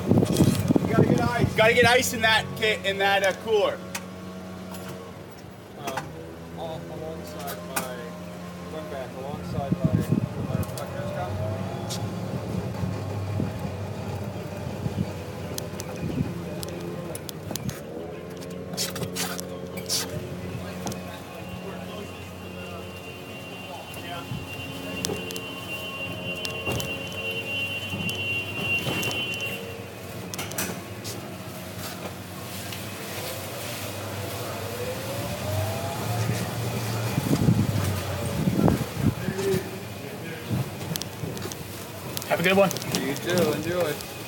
You gotta get ice. Gotta get ice in that cooler. Alongside my run back, alongside my nose cone. Have a good one. You too. Enjoy.